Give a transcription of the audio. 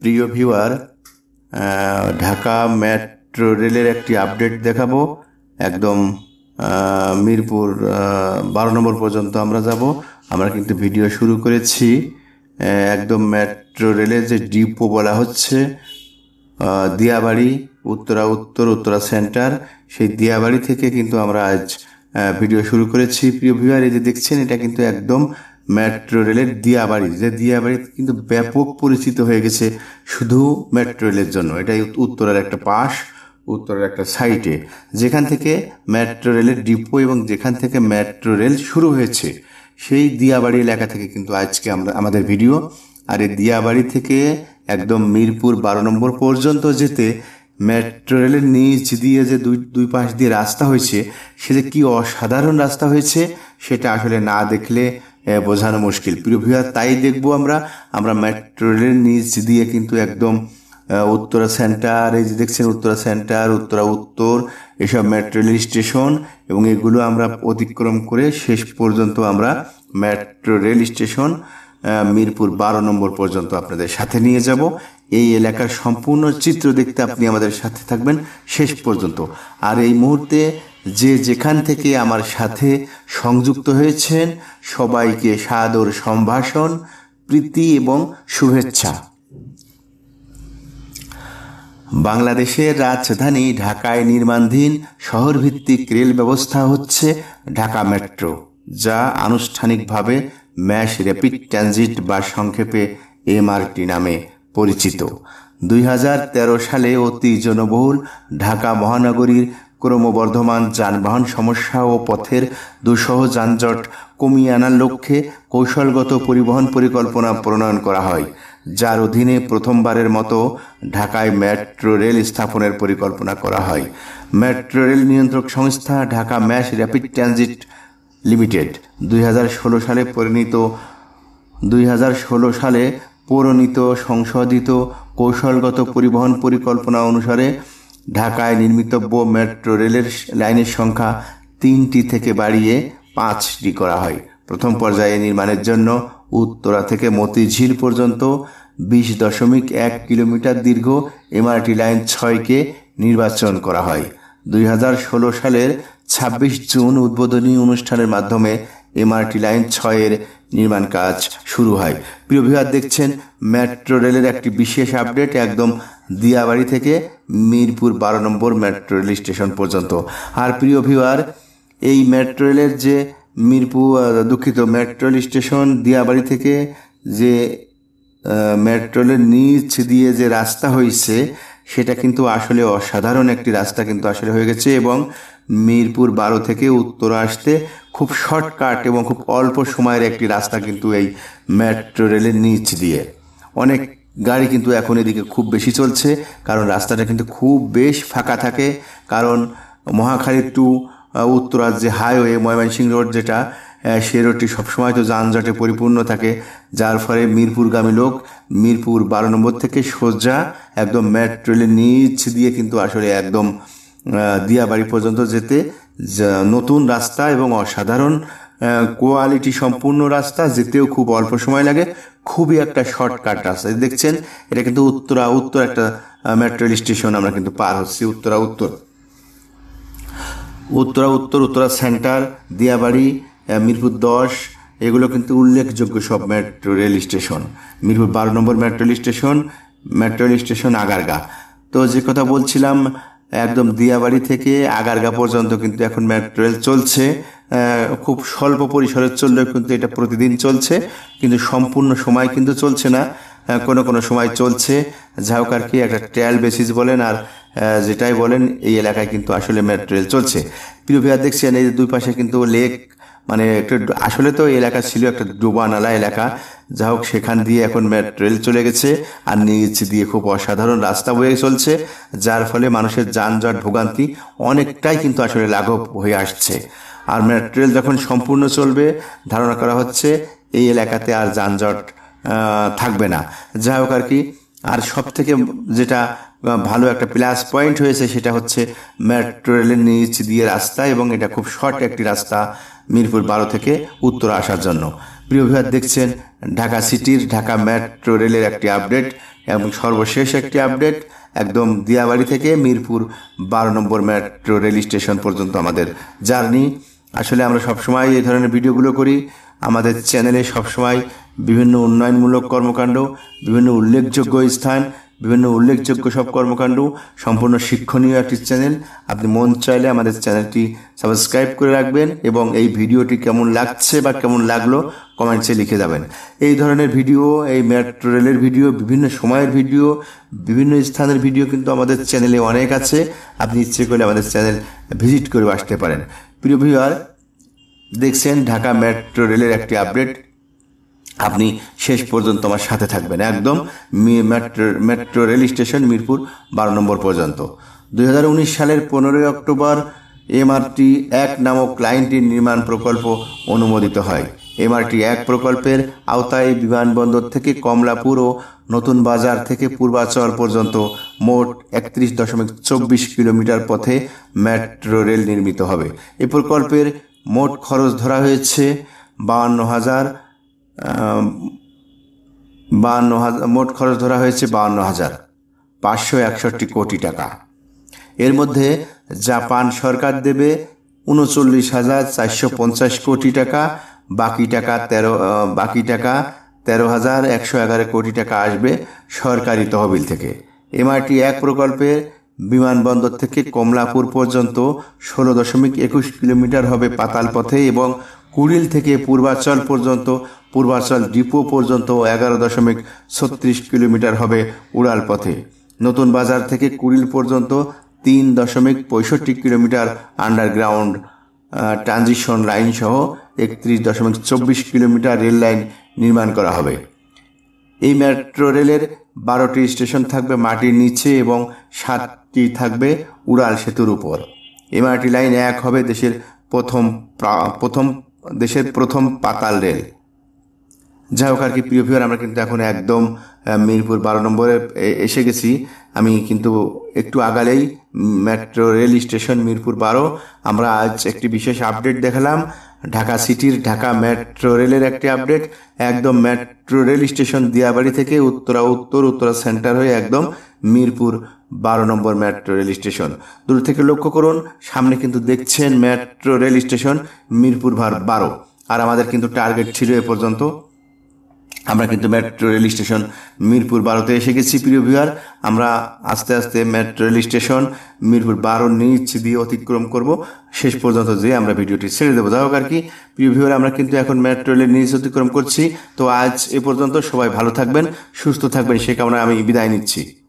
প্রিয় viewer, Dhaka metro রেলের একটি আপডেট দেখাবো। একদম মিরপুর 12 নম্বর পর্যন্ত আমরা যাব। আমরা কিন্তু ভিডিও শুরু করেছি একদম মেট্রো রেলের যে ডিপো বলা হচ্ছে দিয়াবাড়ি, উত্তরা উত্তর, উত্তরা সেন্টার, সেই দিয়াবাড়ি থেকে কিন্তু আমরা আজ ভিডিও শুরু করেছি। প্রিয় ভিউয়ার, এই যে দেখছেন, এটা কিন্তু একদম মেট্রো রেলের দিয়াবাড়ি, যে দিয়াবাড়ি কিন্তু ব্যাপক পরিচিত হয়ে গেছে শুধু মেট্রো রেলের জন্য। এটা উত্তরের একটা পাশ, উত্তরের একটা সাইটে, যেখান থেকে মেট্রো রেলের ডিপো এবং যেখান থেকে মেট্রো রেল শুরু হয়েছে, সেই দিয়াবাড়ি এলাকা থেকে কিন্তু আজকে আমাদের ভিডিও। আর এই দিয়াবাড়ি থেকে একদম মিরপুর 12 নম্বর পর্যন্ত যেতে মেট্রো রেলের নিচ দিয়ে যে দুই পাশ দিয়ে রাস্তা হয়েছে, সে যে কি অসাধারণ রাস্তা হয়েছে সেটা আসলে না দেখলে বোঝানো মুশকিল। প্রিয় ভিউয়ার, তাই দেখবো আমরা মেট্রো রেলের নিচ দিয়ে কিন্তু একদম উত্তরা সেন্টার, এই যে দেখছেন উত্তরা সেন্টার, উত্তরা উত্তর, এসব মেট্রো রেল স্টেশন, এবং এগুলো আমরা অতিক্রম করে শেষ পর্যন্ত আমরা মেট্রো রেল স্টেশন মিরপুর 12 নম্বর পর্যন্ত আপনাদের সাথে নিয়ে যাব। এই এলাকার সম্পূর্ণ চিত্র দেখতে আপনি আমাদের সাথে থাকবেন শেষ পর্যন্ত। আর এই মুহূর্তে যেখান থেকে আমার সাথে সংযুক্ত হয়েছেন, সবাইকে সাদর সম্ভাষণ, প্রীতি এবং শুভেচ্ছা। বাংলাদেশের রাজধানী ঢাকায় নির্মাণাধীন শহরভিত্তিক রেল ব্যবস্থা হচ্ছে ঢাকা মেট্রো, যা আনুষ্ঠানিকভাবে ম্যাস র্যাপিড ট্রানজিট বা সংক্ষেপে এমআরটি নামে পরিচিত। 2013 সালে অতি জনবহুল ঢাকা মহানগরীর ক্রমবর্ধমান যানবাহন সমস্যা ও পথের দুঃসহ যানজট কমিয়ে আনার লক্ষ্যে কৌশলগত পরিবহন পরিকল্পনা প্রণয়ন করা হয়, যার অধীনে প্রথমবারের মতো ঢাকায় মেট্রো রেল স্থাপনের পরিকল্পনা করা হয়। মেট্রো রেল নিয়ন্ত্রক সংস্থা Dhaka mass rapid transit limited 2016 সালে প্রণীত সংশোধিত কৌশলগত পরিবহন পরিকল্পনা অনুসারে ঢাকায় নির্মিতব্য মেট্রো রেলের লাইনের সংখ্যা 3টি থেকে বাড়িয়ে 5টি করা হয়। প্রথম পর্যায়ে নির্মাণের জন্য উত্তরা থেকে মতিঝিল পর্যন্ত 20.1 কিলোমিটার দীর্ঘ এমআরটি লাইন 6কে নির্বাচন করা হয়। 2016 সালের 26 জুন উদ্বোধনী অনুষ্ঠানের মাধ্যমে এমআরটি লাইন 6-এর নির্মাণ কাজ শুরু হয়। প্রিয় ভিউয়ার, দেখছেন মেট্রো রেলের একটি বিশেষ আপডেট একদম দিয়াবাড়ি থেকে মিরপুর 12 নম্বর মেট্রো রেল স্টেশন পর্যন্ত। আর প্রিয় ভিউয়ার, এই মেট্রো রেলের যে মেট্রো রেল স্টেশন দিয়াবাড়ি থেকে যে মেট্রো রেলের নিচ দিয়ে যে রাস্তা হয়েছে, সেটা কিন্তু আসলে অসাধারণ একটি রাস্তা কিন্তু আসলে হয়ে গেছে, এবং মিরপুর 12 থেকে উত্তরা আসতে খুব শর্টকাট এবং খুব অল্প সময়ের একটি রাস্তা কিন্তু এই মেট্রো রেলের নিচ দিয়ে। অনেক গাড়ি কিন্তু এখন এদিকে খুব বেশি চলছে, কারণ রাস্তাটা কিন্তু খুব বেশ ফাঁকা থাকে। কারণ মহাখালী টু উত্তরার যে হাইওয়ে ময়মনসিংহ রোড, যেটা সে রোডটি সবসময় তো যানজটে পরিপূর্ণ থাকে, যার ফলে মিরপুরগামী লোক মিরপুর 12 নম্বর থেকে সোজা একদম মেট্রো রেলের নিচ দিয়ে কিন্তু আসলে একদম দিয়াবাড়ি পর্যন্ত যেতে নতুন রাস্তা এবং অসাধারণ কোয়ালিটি সম্পূর্ণ রাস্তা, যেতেও খুব অল্প সময় লাগে, খুবই একটা শর্টকাট রাস্তা। দেখছেন, এটা কিন্তু উত্তরা উত্তর একটা মেট্রো রেল স্টেশন আমরা কিন্তু পার হচ্ছি। উত্তরা উত্তর, উত্তরা সেন্টার, দিয়াবাড়ি, মিরপুর 10, এগুলো কিন্তু উল্লেখযোগ্য সব মেট্রো রেল স্টেশন। মিরপুর 12 নম্বর মেট্রো রেল স্টেশন আগারগা। তো যে কথা বলছিলাম, একদম দিয়াবাড়ি থেকে আগারগা পর্যন্ত কিন্তু এখন মেট্রো রেল চলছে। খুব স্বল্প পরিসরে চললেও কিন্তু এটা প্রতিদিন চলছে, কিন্তু সম্পূর্ণ সময় কিন্তু চলছে না, কোনো সময় চলছে। যাই হোক, আর কি একটা ট্রায়াল বেসিস বলেন আর যেটাই বলেন, এই এলাকায় কিন্তু আসলে মেট্রো রেল চলছে। প্রিয় ভিউয়ার, দেখছেন এই দুই পাশে কিন্তু লেক, মানে একটা আসলে তো এই এলাকা ছিল একটা ডোবা নালা এলাকা। যা হোক, সেখান দিয়ে এখন মেট্রো রেল চলে গেছে, আর নিচ দিয়ে খুব অসাধারণ রাস্তা বয়ে চলছে, যার ফলে মানুষের যানজট ভোগান্তি অনেকটাই কিন্তু আসলে লাঘব হয়ে আসছে। আর মেট্রো রেল যখন সম্পূর্ণ চলবে, ধারণা করা হচ্ছে এই এলাকাতে আর যানজট থাকবে না। যাই হোক, আর কি, আর সব থেকে যেটা ভালো একটা প্লাস পয়েন্ট হয়েছে, সেটা হচ্ছে মেট্রো রেলের নিচ দিয়ে রাস্তা, এবং এটা খুব শর্ট একটি রাস্তা মিরপুর 12 থেকে উত্তরা আসার জন্য। প্রিয় ভিউয়ার, দেখছেন ঢাকা সিটির ঢাকা মেট্রো রেলের একটি আপডেট এবং সর্বশেষ একটি আপডেট, একদম দিয়াবাড়ি থেকে মিরপুর 12 নম্বর মেট্রো রেল স্টেশন পর্যন্ত আমাদের জার্নি। আসলে আমরা সবসময় এই ধরনের ভিডিওগুলো করি। আমাদের চ্যানেলে সবসময় বিভিন্ন উন্নয়নমূলক কর্মকাণ্ড, বিভিন্ন উল্লেখযোগ্য স্থান, বিভিন্ন উল্লেখযোগ্য সব কর্মকাণ্ড, সম্পূর্ণ শিক্ষণীয় একটি চ্যানেল। আপনি মন চাইলে আমাদের চ্যানেলটি সাবস্ক্রাইব করে রাখবেন এবং এই ভিডিওটি কেমন লাগছে বা কেমন লাগলো কমেন্টসে লিখে যাবেন। এই ধরনের ভিডিও, এই মেট্রো রেলের ভিডিও, বিভিন্ন সময়ের ভিডিও, বিভিন্ন স্থানের ভিডিও কিন্তু আমাদের চ্যানেলে অনেক আছে। আপনি ইচ্ছে করলে আমাদের চ্যানেল ভিজিট করে আসতে পারেন। প্রিয় ভিউয়ার, দেখছেন ঢাকা মেট্রো রেলের একটি আপডেট। আপনি শেষ পর্যন্ত আমার সাথে থাকবেন, একদম মেট্রো রেল স্টেশন মিরপুর 12 নম্বর পর্যন্ত। 2019 সালের 15 অক্টোবর MRT 1 নামক লাইনটির নির্মাণ প্রকল্প অনুমোদিত হয়। MRT 1 প্রকল্পের আওতায় বিমানবন্দর থেকে কমলাপুর ও নতুন বাজার থেকে পূর্বাচল পর্যন্ত মোট 31.24 কিলোমিটার পথে মেট্রো রেল নির্মিত হবে। এই প্রকল্পের মোট খরচ ধরা হয়েছে 52,561 কোটি টাকা। এর মধ্যে জাপান সরকার দেবে 39,450 কোটি টাকা, বাকি টাকা 13,111 কোটি টাকা আসবে সরকারি তহবিল থেকে। MRT 1 প্রকল্পের বিমানবন্দর থেকে কমলাপুর পর্যন্ত 16.21 কিলোমিটার হবে পাতাল পথে এবং কুড়িল থেকে পূর্বাচল পর্যন্ত, পূর্বাচল ডিপো পর্যন্ত 11.36 কিলোমিটার হবে উড়াল পথে। নতুন বাজার থেকে কুড়িল পর্যন্ত 3.65 কিলোমিটার আন্ডারগ্রাউন্ড ট্রানজিশন লাইন সহ 31.24 কিলোমিটার রেল লাইন নির্মাণ করা হবে। এই মেট্রো রেলের 12টি স্টেশন থাকবে মাটির নিচে এবং 7টি থাকবে উড়াল সেতুর উপর। MRT লাইন 1 হবে দেশের প্রথম পাতাল রেল। যাই হোক আর কি, প্রিয় ভিউয়ার, আমরা কিন্তু এখন একদম মিরপুর 12 নম্বরে এসে গেছি। আমি কিন্তু একটু আগালেই মেট্রো রেল স্টেশন মিরপুর 12। আমরা আজ একটি বিশেষ আপডেট দেখালাম, ঢাকা সিটির ঢাকা মেট্রো রেলের একটি আপডেট। একদম মেট্রো রেল স্টেশন দিয়াবাড়ি থেকে উত্তরা সেন্টার হয়ে একদম মিরপুর 12 নম্বর মেট্রো রেল স্টেশন। দূর থেকে লক্ষ্য করুন, সামনে কিন্তু দেখছেন মেট্রো রেল স্টেশন মিরপুর 12। আর আমাদের কিন্তু টার্গেট ছিল এ পর্যন্ত। আমরা কিন্তু মেট্রো রেল স্টেশন মিরপুর 12তে এসে গেছি। প্রিয় ভিউয়ার, আমরা আস্তে আস্তে মেট্রো রেল স্টেশন মিরপুর 12 নিচ দিয়ে অতিক্রম করব, শেষ পর্যন্ত যে আমরা ভিডিওটি ছেড়ে দেবো। যাই হোক আর কি, প্রিয় ভিউয়ার, আমরা কিন্তু এখন মেট্রো রেলের নিচ অতিক্রম করছি। তো আজ এ পর্যন্ত, সবাই ভালো থাকবেন, সুস্থ থাকবেন, সে কামনায় আমি বিদায় নিচ্ছি।